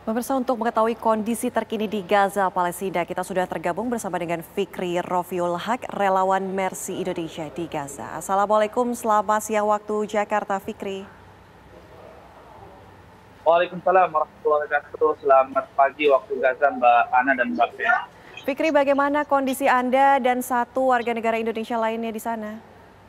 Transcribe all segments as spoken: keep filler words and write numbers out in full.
Pemirsa, untuk mengetahui kondisi terkini di Gaza, Palestina, kita sudah tergabung bersama dengan Fikri Rofiul Haq, relawan Mercy Indonesia di Gaza. Assalamualaikum, selamat siang waktu Jakarta, Fikri. Waalaikumsalam warahmatullahi wabarakatuh. Selamat pagi waktu Gaza, Mbak Ana dan Mbak Ben. Fikri, bagaimana kondisi Anda dan satu warga negara Indonesia lainnya di sana?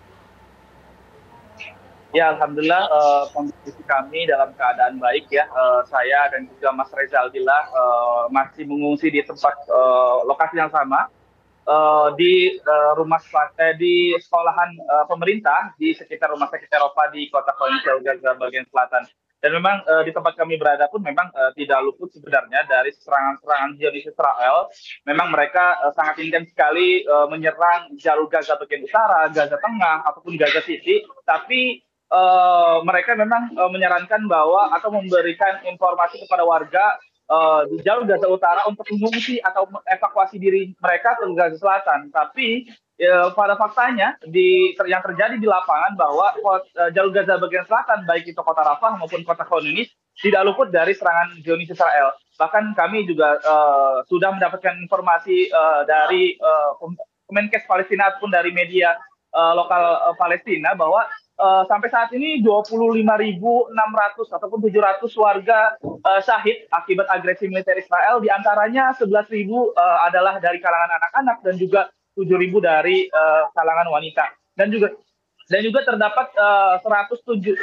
Ya, alhamdulillah uh, kondisi kami dalam keadaan baik ya. Uh, saya dan juga Mas Reza Aldila uh, masih mengungsi di tempat uh, lokasi yang sama uh, di uh, rumah eh, di sekolahan uh, pemerintah di sekitar Rumah Sakit Eropa di Kota Khan Younis, Gaza bagian selatan. Dan memang uh, di tempat kami berada pun memang uh, tidak luput sebenarnya dari serangan-serangan Zionis Israel. Memang mereka uh, sangat intens sekali uh, menyerang jalur Gaza bagian utara, Gaza Tengah ataupun Gaza City. Tapi Uh, mereka memang uh, menyarankan bahwa atau memberikan informasi kepada warga uh, di jalur Gaza Utara untuk mengungsi atau evakuasi diri mereka ke Gaza Selatan. Tapi uh, pada faktanya di yang terjadi di lapangan bahwa uh, jalur Gaza bagian selatan, baik itu kota Rafah maupun kota Khan Younis, tidak luput dari serangan Zionis Israel. Bahkan kami juga uh, sudah mendapatkan informasi uh, dari uh, Kemenkes Palestina ataupun dari media uh, lokal uh, Palestina bahwa Uh, sampai saat ini dua puluh lima ribu enam ratus ataupun tujuh ratus warga uh, syahid akibat agresi militer Israel, diantaranya sebelas ribu uh, adalah dari kalangan anak-anak dan juga tujuh ribu dari uh, kalangan wanita. Dan juga dan juga terdapat uh, seratus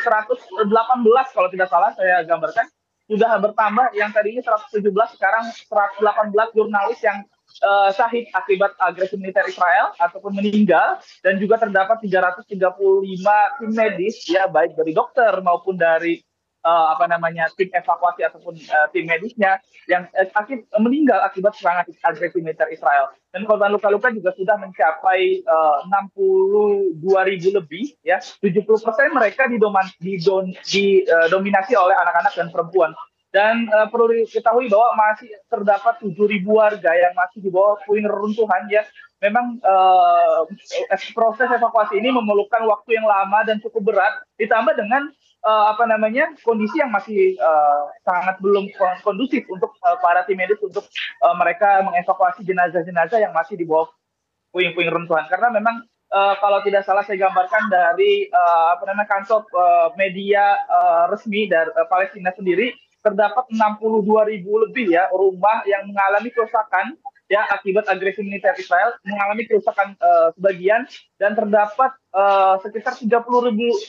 delapan belas kalau tidak salah saya gambarkan, sudah bertambah yang tadinya seratus tujuh belas sekarang seratus delapan belas jurnalis yang Uh, syahid akibat agresi militer Israel ataupun meninggal, dan juga terdapat tiga ratus tiga puluh lima tim medis ya, baik dari dokter maupun dari uh, apa namanya tim evakuasi ataupun uh, tim medisnya yang uh, akib, meninggal akibat serangan agresi militer Israel. Dan korban luka-luka juga sudah mencapai uh, enam puluh dua ribu lebih ya, tujuh puluh persen mereka didoman, didon, didominasi oleh anak-anak dan perempuan. Dan uh, perlu diketahui bahwa masih terdapat tujuh ribu warga yang masih di bawah puing reruntuhan ya. Memang uh, proses evakuasi ini memerlukan waktu yang lama dan cukup berat, ditambah dengan uh, apa namanya kondisi yang masih uh, sangat belum kondusif untuk uh, para tim medis untuk uh, mereka mengevakuasi jenazah-jenazah yang masih di bawah puing-puing reruntuhan. Karena memang uh, kalau tidak salah saya gambarkan dari uh, apa namanya kantor uh, media uh, resmi dari uh, Palestina sendiri, terdapat enam puluh dua ribu lebih ya rumah yang mengalami kerusakan ya akibat agresi militer Israel, mengalami kerusakan uh, sebagian, dan terdapat uh, sekitar tiga puluh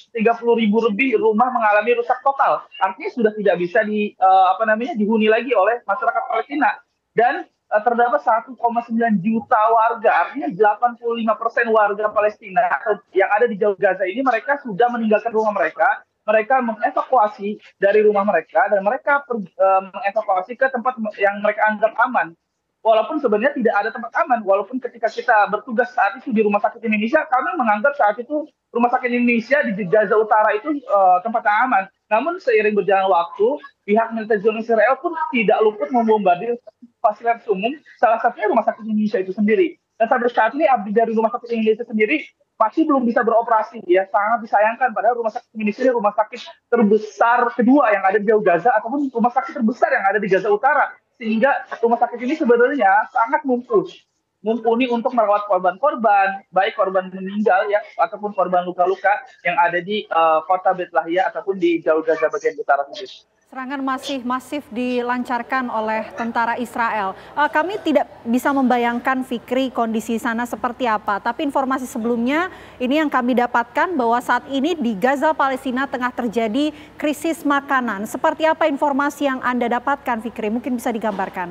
ribu lebih rumah mengalami rusak total. Artinya sudah tidak bisa di uh, apa namanya dihuni lagi oleh masyarakat Palestina. Dan uh, terdapat satu koma sembilan juta warga, artinya delapan puluh lima persen warga Palestina yang ada di jalur Gaza ini mereka sudah meninggalkan rumah mereka. Mereka mengevakuasi dari rumah mereka dan mereka per, uh, mengevakuasi ke tempat yang mereka anggap aman. Walaupun sebenarnya tidak ada tempat aman, walaupun ketika kita bertugas saat itu di Rumah Sakit Indonesia, kami menganggap saat itu Rumah Sakit Indonesia di Gaza Utara itu uh, tempat yang aman. Namun seiring berjalan waktu, pihak militer Zionis Israel pun tidak luput membombardir fasilitas umum, salah satunya Rumah Sakit Indonesia itu sendiri. Dan sampai saat ini abdi dari Rumah Sakit Indonesia sendiri masih belum bisa beroperasi ya, sangat disayangkan, padahal Rumah Sakit Indonesia ini rumah sakit terbesar kedua yang ada di jalur Gaza ataupun rumah sakit terbesar yang ada di Gaza Utara, sehingga rumah sakit ini sebenarnya sangat mumpuni mumpuni untuk merawat korban-korban, baik korban meninggal ya ataupun korban luka-luka yang ada di uh, kota Beit Lahia ataupun di jalur Gaza bagian utara sendiri. Serangan masih masif dilancarkan oleh tentara Israel. Uh, kami tidak bisa membayangkan, Fikri, kondisi sana seperti apa. Tapi informasi sebelumnya ini yang kami dapatkan bahwa saat ini di Gaza Palestina tengah terjadi krisis makanan. Seperti apa informasi yang Anda dapatkan, Fikri? Mungkin bisa digambarkan.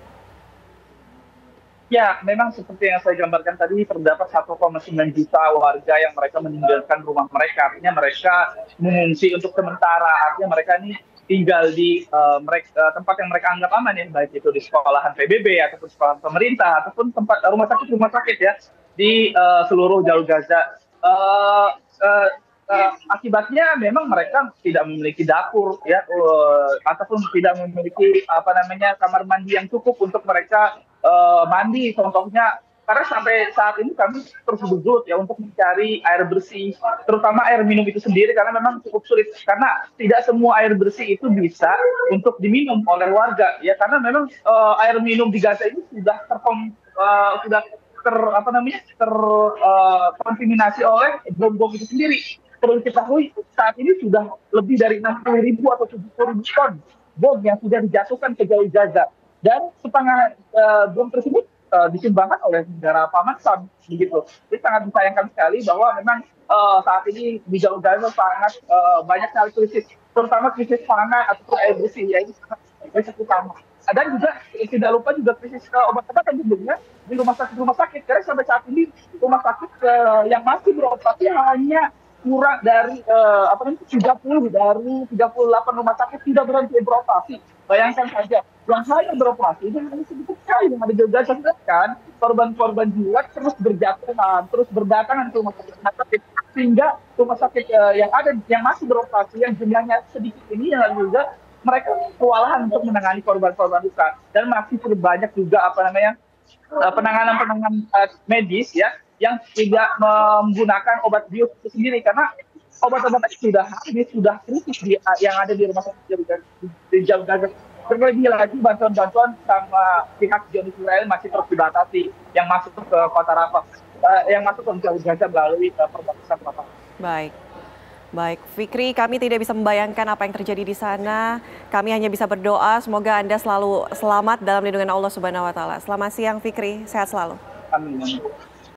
Ya, memang seperti yang saya gambarkan tadi, terdapat satu koma sembilan juta warga yang mereka meninggalkan rumah mereka. Artinya mereka mengungsi untuk sementara. Artinya mereka ini tinggal di uh, mereka, uh, tempat yang mereka anggap aman ya, baik itu di sekolahan P B B ataupun sekolahan pemerintah ataupun tempat uh, rumah sakit rumah sakit ya di uh, seluruh jalur Gaza. Uh, uh, uh, akibatnya memang mereka tidak memiliki dapur ya uh, ataupun tidak memiliki apa namanya kamar mandi yang cukup untuk mereka uh, mandi. Contohnya Karena sampai saat ini kami terus bergelut ya untuk mencari air bersih, terutama air minum itu sendiri karena memang cukup sulit. Karena tidak semua air bersih itu bisa untuk diminum oleh warga ya, karena memang uh, air minum di Gaza ini sudah terkom uh, sudah ter apa namanya terkontaminasi uh, oleh bom-bom itu sendiri. Perlu diketahui saat ini sudah lebih dari enam puluh ribu atau tujuh puluh ribu ton bom yang sudah dijatuhkan ke jalur Gaza, dan setengah uh, bom tersebut uh, disumbangkan oleh negara paman Sam begitu. Jadi sangat disayangkan sekali bahwa memang uh, saat ini di jalur Gaza sangat uh, banyak sekali krisis, terutama krisis pangan ataupun air bersih ya, ini sangat krisis utama. Dan juga tidak lupa juga krisis uh, obat-obatan tentunya di rumah sakit rumah sakit karena sampai saat ini rumah sakit uh, yang masih beroperasi hanya kurang dari uh, apa namanya tiga puluh dari tiga puluh delapan rumah sakit tidak berhenti beroperasi. Bayangkan saja, yang hanya beroperasi itu hanya sedikit sekali yang ada di Gaza, kan korban-korban jiwa terus berjatuhan, terus berdatangan ke rumah sakit, rumah sakit sehingga rumah sakit uh, yang ada yang masih beroperasi yang jumlahnya sedikit ini yang juga mereka kewalahan untuk menangani korban-korban luka, dan masih terbanyak juga apa namanya penanganan-penanganan uh, medis ya yang tidak menggunakan obat bius itu sendiri karena obat-obatan sudah habis, sudah kritis di, yang ada di rumah sakit di jalur Gaza. Terlebih lagi bantuan-bantuan sama pihak Zionis Israel masih terus dibatasi yang masuk ke kota Rafah, uh, yang masuk ke jalur Gaza melalui uh, perbatasan Rafah. Baik. Baik, Fikri, kami tidak bisa membayangkan apa yang terjadi di sana. Kami hanya bisa berdoa semoga Anda selalu selamat dalam lindungan Allah Subhanahu wa taala. Selamat siang Fikri, sehat selalu. Amin.